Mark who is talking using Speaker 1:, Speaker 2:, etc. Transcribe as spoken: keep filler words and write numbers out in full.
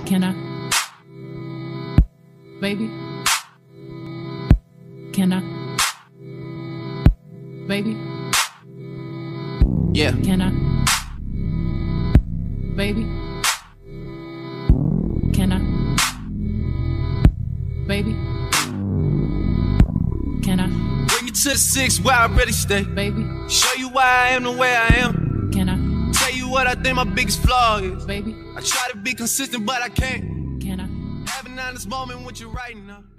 Speaker 1: Can I? Baby? Can I? Baby?
Speaker 2: Yeah.
Speaker 1: Can I? Baby? Can I? Baby? Can I?
Speaker 2: Bring you to the six where I really stay.
Speaker 1: Baby?
Speaker 2: Show you why I am the way I am.
Speaker 1: Can I?
Speaker 2: Tell you what I think my biggest flaw is.
Speaker 1: Baby?
Speaker 2: I try to be consistent, but I can't.
Speaker 1: Can I?
Speaker 2: Have an honest moment with you right now.